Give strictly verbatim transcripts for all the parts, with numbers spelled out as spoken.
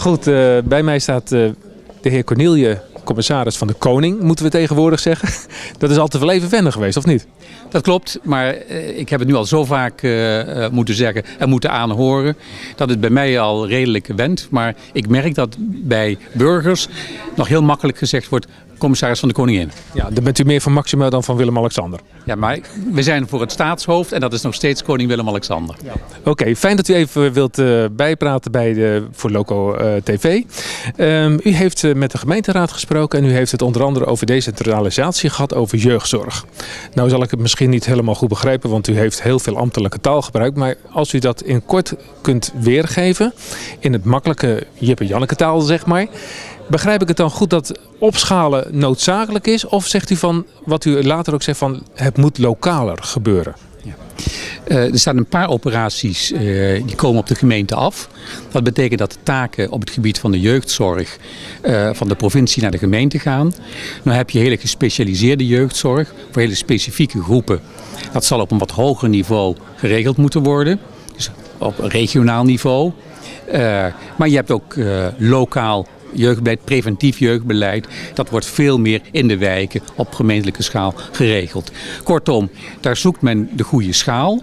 Goed, uh, bij mij staat uh, de heer Corneille, commissaris van de Koning, moeten we tegenwoordig zeggen. Dat is al te veel even wennen geweest, of niet? Dat klopt, maar uh, ik heb het nu al zo vaak uh, uh, moeten zeggen en moeten aanhoren dat het bij mij al redelijk went. Maar ik merk dat bij burgers nog heel makkelijk gezegd wordt: commissaris van de Koningin. Ja, dan bent u meer van Maxima dan van Willem-Alexander. Ja, maar we zijn voor het staatshoofd en dat is nog steeds koning Willem-Alexander. Ja. Oké, okay, fijn dat u even wilt uh, bijpraten bij de, voor Loco uh, T V. Um, u heeft uh, met de gemeenteraad gesproken en u heeft het onder andere over decentralisatie gehad, over jeugdzorg. Nou zal ik het misschien niet helemaal goed begrijpen, want u heeft heel veel ambtelijke taal gebruikt. Maar als u dat in kort kunt weergeven, in het makkelijke Jippe-Janneke taal zeg maar. Begrijp ik het dan goed dat opschalen noodzakelijk is? Of zegt u van, wat u later ook zegt, van het moet lokaler gebeuren? Ja. Uh, er staan een paar operaties uh, die komen op de gemeente af. Dat betekent dat de taken op het gebied van de jeugdzorg uh, van de provincie naar de gemeente gaan. Nou heb je hele gespecialiseerde jeugdzorg voor hele specifieke groepen. Dat zal op een wat hoger niveau geregeld moeten worden. Dus op regionaal niveau. Uh, maar je hebt ook uh, lokaal jeugdbeleid, preventief jeugdbeleid, dat wordt veel meer in de wijken op gemeentelijke schaal geregeld. Kortom, daar zoekt men de goede schaal.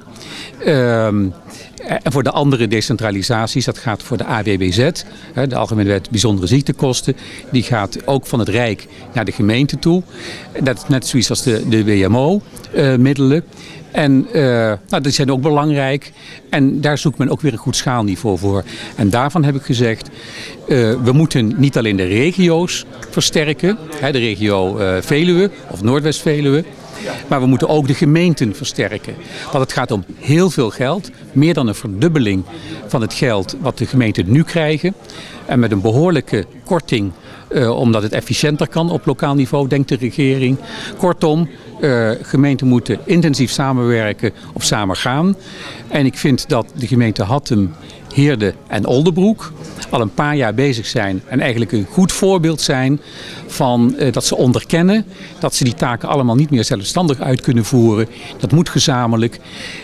Um, En voor de andere decentralisaties, dat gaat voor de A W B Z, de Algemene Wet Bijzondere Ziektekosten, die gaat ook van het Rijk naar de gemeente toe. Dat is net zoiets als de, de W M O-middelen. En uh, nou, die zijn ook belangrijk. En daar zoekt men ook weer een goed schaalniveau voor. En daarvan heb ik gezegd, uh, we moeten niet alleen de regio's versterken, hè, de regio uh, Veluwe of Noordwest-Veluwe. Maar we moeten ook de gemeenten versterken. Want het gaat om heel veel geld. Meer dan een verdubbeling van het geld wat de gemeenten nu krijgen. En met een behoorlijke korting, uh, omdat het efficiënter kan op lokaal niveau, denkt de regering. Kortom, uh, gemeenten moeten intensief samenwerken of samen gaan. En ik vind dat de gemeente Hattem, Heerde en Oldebroek al een paar jaar bezig zijn en eigenlijk een goed voorbeeld zijn van uh, dat ze onderkennen dat ze die taken allemaal niet meer zelfstandig uit kunnen voeren. Dat moet gezamenlijk.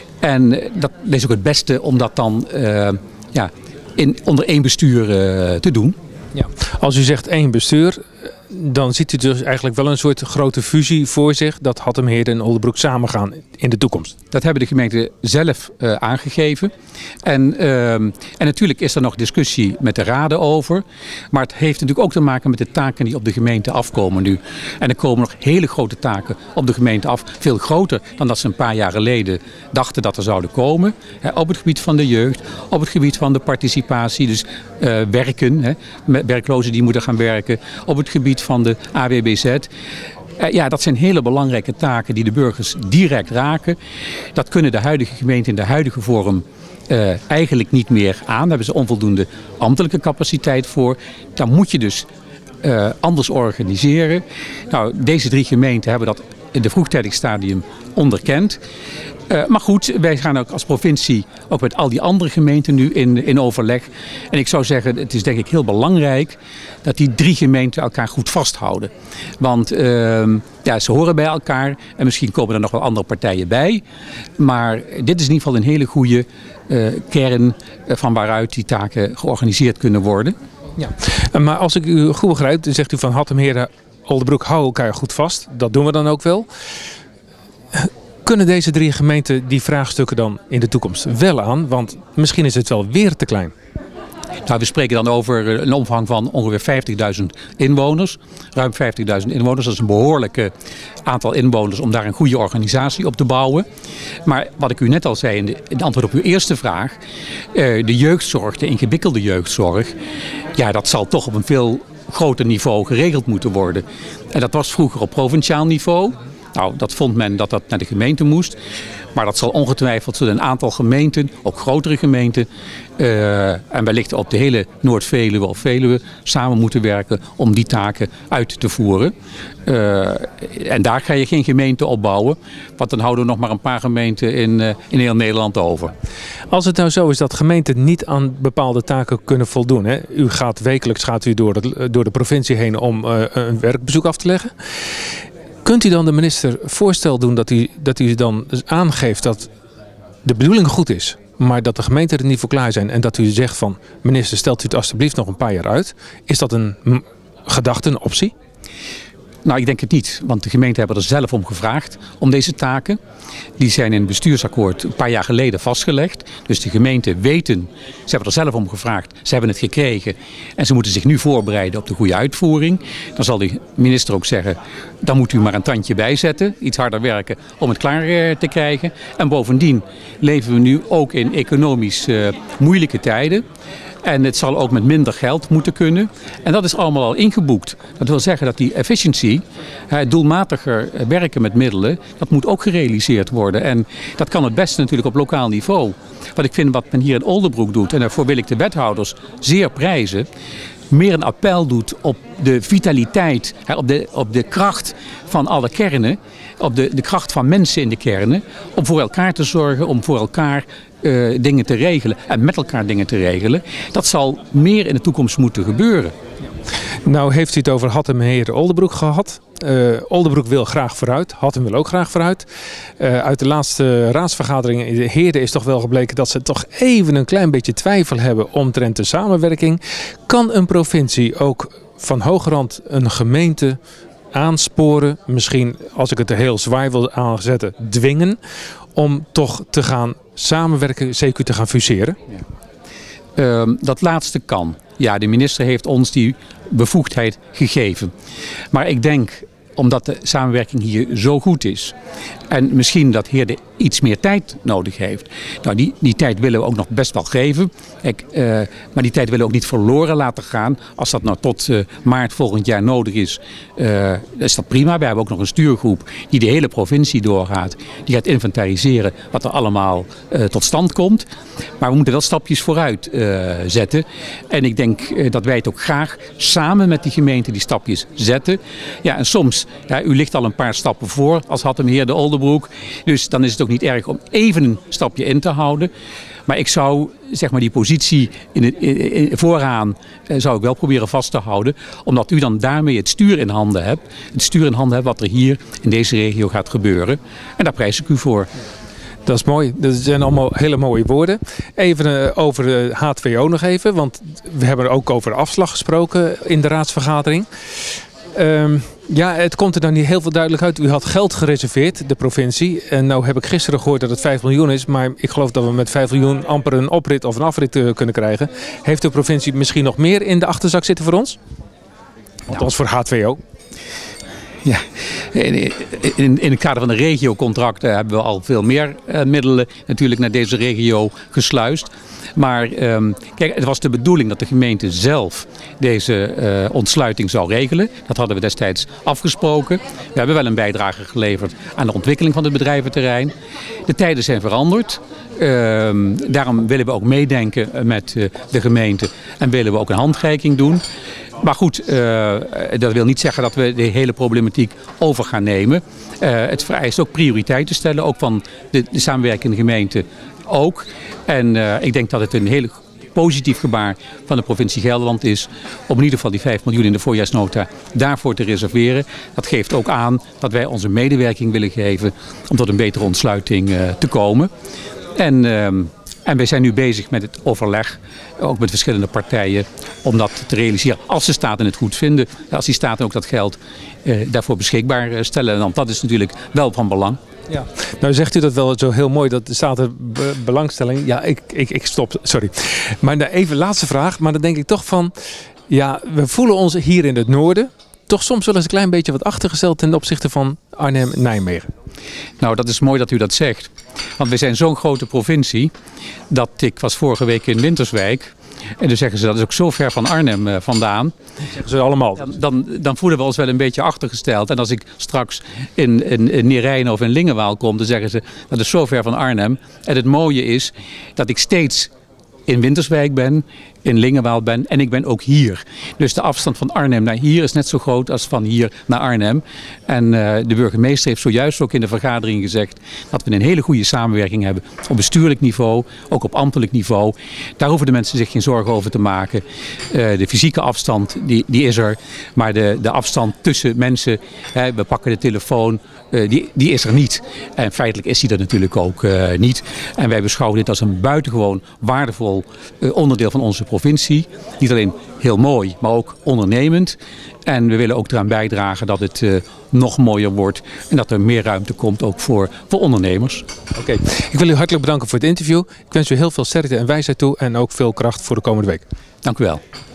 En uh, dat is ook het beste om dat dan uh, ja, in, onder één bestuur uh, te doen. Ja. Als u zegt één bestuur, dan ziet u dus eigenlijk wel een soort grote fusie voor zich, dat Hattem, Heerde en Oldebroek samen gaan in de toekomst. Dat hebben de gemeenten zelf uh, aangegeven. En, uh, en natuurlijk is er nog discussie met de raden over. Maar het heeft natuurlijk ook te maken met de taken die op de gemeente afkomen nu. En er komen nog hele grote taken op de gemeente af. Veel groter dan dat ze een paar jaar geleden dachten dat er zouden komen. Hè, op het gebied van de jeugd, op het gebied van de participatie. Dus uh, werken, hè, werklozen die moeten gaan werken. Op het gebied van de A W B Z. Uh, ja, dat zijn hele belangrijke taken die de burgers direct raken. Dat kunnen de huidige gemeenten in de huidige vorm uh, eigenlijk niet meer aan. Daar hebben ze onvoldoende ambtelijke capaciteit voor. Daar moet je dus uh, anders organiseren. Nou, deze drie gemeenten hebben dat in de vroegtijdig stadium onderkend. Uh, maar goed, wij gaan ook als provincie ook met al die andere gemeenten nu in, in overleg. En ik zou zeggen, het is denk ik heel belangrijk dat die drie gemeenten elkaar goed vasthouden. Want uh, ja, ze horen bij elkaar en misschien komen er nog wel andere partijen bij. Maar dit is in ieder geval een hele goede uh, kern van waaruit die taken georganiseerd kunnen worden. Ja. Maar als ik u goed begrijp, dan zegt u van Hattem, Heerde, Oldebroek, hou elkaar goed vast. Dat doen we dan ook wel. Kunnen deze drie gemeenten die vraagstukken dan in de toekomst wel aan? Want misschien is het wel weer te klein. Nou, we spreken dan over een omvang van ongeveer vijftigduizend inwoners. Ruim vijftigduizend inwoners. Dat is een behoorlijk aantal inwoners om daar een goede organisatie op te bouwen. Maar wat ik u net al zei in de, in de antwoord op uw eerste vraag. De jeugdzorg, de ingewikkelde jeugdzorg. Ja, dat zal toch op een veel groter niveau geregeld moeten worden. En dat was vroeger op provinciaal niveau. Nou, dat vond men dat dat naar de gemeente moest. Maar dat zal ongetwijfeld zullen een aantal gemeenten, ook grotere gemeenten, uh, en wellicht op de hele Noord-Veluwe of Veluwe samen moeten werken om die taken uit te voeren. Uh, en daar ga je geen gemeente opbouwen, want dan houden we nog maar een paar gemeenten in, uh, in heel Nederland over. Als het nou zo is dat gemeenten niet aan bepaalde taken kunnen voldoen, hè? U gaat wekelijks gaat u door de, door de provincie heen om uh, een werkbezoek af te leggen. Kunt u dan de minister voorstel doen dat u, dat u dan aangeeft dat de bedoeling goed is, maar dat de gemeenten er niet voor klaar zijn en dat u zegt van minister, stelt u het alstublieft nog een paar jaar uit. Is dat een gedachte, een optie? Nou, ik denk het niet, want de gemeenten hebben er zelf om gevraagd om deze taken. Die zijn in het bestuursakkoord een paar jaar geleden vastgelegd. Dus de gemeenten weten, ze hebben er zelf om gevraagd, ze hebben het gekregen. En ze moeten zich nu voorbereiden op de goede uitvoering. Dan zal de minister ook zeggen, dan moet u maar een tandje bijzetten, iets harder werken om het klaar te krijgen. En bovendien leven we nu ook in economisch uh, moeilijke tijden. En het zal ook met minder geld moeten kunnen. En dat is allemaal al ingeboekt. Dat wil zeggen dat die efficiëntie, het doelmatiger werken met middelen, dat moet ook gerealiseerd worden. En dat kan het beste natuurlijk op lokaal niveau. Wat ik vind wat men hier in Oldenbroek doet, en daarvoor wil ik de wethouders zeer prijzen, meer een appel doet op de vitaliteit, op de, op de kracht van alle kernen, op de, de kracht van mensen in de kernen, om voor elkaar te zorgen, om voor elkaar uh, dingen te regelen en met elkaar dingen te regelen. Dat zal meer in de toekomst moeten gebeuren. Nou heeft u het over Hattem, Heerde, Oldenbroek gehad. Uh, Oldenbroek wil graag vooruit, Hattem wil ook graag vooruit. Uh, uit de laatste raadsvergaderingen in de Heerde is toch wel gebleken dat ze toch even een klein beetje twijfel hebben omtrent de samenwerking. Kan een provincie ook van hogerhand een gemeente aansporen, misschien als ik het er heel zwaar wil aanzetten, dwingen, om toch te gaan samenwerken, zeker te gaan fuseren? Ja. Uh, dat laatste kan. Ja, de minister heeft ons die bevoegdheid gegeven. Maar ik denk, omdat de samenwerking hier zo goed is en misschien dat Heerde iets meer tijd nodig heeft. Nou, die, die tijd willen we ook nog best wel geven. Ik, uh, maar die tijd willen we ook niet verloren laten gaan. Als dat nou tot uh, maart volgend jaar nodig is, uh, is dat prima. We hebben ook nog een stuurgroep die de hele provincie doorgaat. Die gaat inventariseren wat er allemaal uh, tot stand komt. Maar we moeten wel stapjes vooruit uh, zetten. En ik denk uh, dat wij het ook graag samen met die gemeente die stapjes zetten. Ja, en soms, ja, u ligt al een paar stappen voor als Hattem, Heerde, Oldenbroek. Dus dan is het ook niet erg om even een stapje in te houden. Maar ik zou zeg maar die positie in het, in, in, vooraan eh, zou ik wel proberen vast te houden. Omdat u dan daarmee het stuur in handen hebt. Het stuur in handen hebt wat er hier in deze regio gaat gebeuren. En daar prijs ik u voor. Dat is mooi. Dat zijn allemaal hele mooie woorden. Even uh, over de H twee O nog even. Want we hebben ook over afslag gesproken in de raadsvergadering. Um, ja, het komt er dan niet heel veel duidelijk uit. U had geld gereserveerd, de provincie. En nou heb ik gisteren gehoord dat het vijf miljoen is. Maar ik geloof dat we met vijf miljoen amper een oprit of een afrit uh, kunnen krijgen. Heeft de provincie misschien nog meer in de achterzak zitten voor ons? Althans voor H twee O. Ja, in, in, in het kader van de regiocontracten hebben we al veel meer uh, middelen natuurlijk naar deze regio gesluist. Maar um, kijk, het was de bedoeling dat de gemeente zelf deze uh, ontsluiting zou regelen. Dat hadden we destijds afgesproken. We hebben wel een bijdrage geleverd aan de ontwikkeling van het bedrijventerrein. De tijden zijn veranderd. Um, daarom willen we ook meedenken met uh, de gemeente en willen we ook een handreiking doen. Maar goed, uh, dat wil niet zeggen dat we de hele problematiek over gaan nemen. Uh, het vereist ook prioriteiten stellen, ook van de, de samenwerkende gemeente ook. En uh, ik denk dat het een heel positief gebaar van de provincie Gelderland is om in ieder geval die vijf miljoen in de voorjaarsnota daarvoor te reserveren. Dat geeft ook aan dat wij onze medewerking willen geven om tot een betere ontsluiting uh, te komen. En... Uh, En wij zijn nu bezig met het overleg, ook met verschillende partijen, om dat te realiseren. Als de staten het goed vinden, als die staten ook dat geld eh, daarvoor beschikbaar stellen. Want dat is natuurlijk wel van belang. Ja. Nou zegt u dat wel zo heel mooi, dat de staten be belangstelling... Ja, ik, ik, ik stop, sorry. Maar nou, even laatste vraag, maar dan denk ik toch van... Ja, we voelen ons hier in het noorden toch soms wel eens een klein beetje wat achtergesteld ten opzichte van Arnhem en Nijmegen. Nou, dat is mooi dat u dat zegt. Want we zijn zo'n grote provincie dat ik was vorige week in Winterswijk. En dan zeggen ze dat is ook zo ver van Arnhem uh, vandaan. Dat zeggen ze allemaal. Dan, dan, dan voelen we ons wel een beetje achtergesteld. En als ik straks in, in, in Neerijnen of in Lingewaal kom, dan zeggen ze dat is zo ver van Arnhem. En het mooie is dat ik steeds in Winterswijk ben. in Lingewaal ben en ik ben ook hier. Dus de afstand van Arnhem naar hier is net zo groot als van hier naar Arnhem. En uh, de burgemeester heeft zojuist ook in de vergadering gezegd dat we een hele goede samenwerking hebben op bestuurlijk niveau, ook op ambtelijk niveau. Daar hoeven de mensen zich geen zorgen over te maken. Uh, de fysieke afstand die, die is er, maar de, de afstand tussen mensen, hè, we pakken de telefoon, uh, die, die is er niet. En feitelijk is die er natuurlijk ook uh, niet. En wij beschouwen dit als een buitengewoon waardevol uh, onderdeel van onze provincie. Niet alleen heel mooi, maar ook ondernemend. En we willen ook eraan bijdragen dat het uh, nog mooier wordt en dat er meer ruimte komt ook voor, voor ondernemers. Oké, okay. Ik wil u hartelijk bedanken voor het interview. Ik wens u heel veel sterkte en wijsheid toe en ook veel kracht voor de komende week. Dank u wel.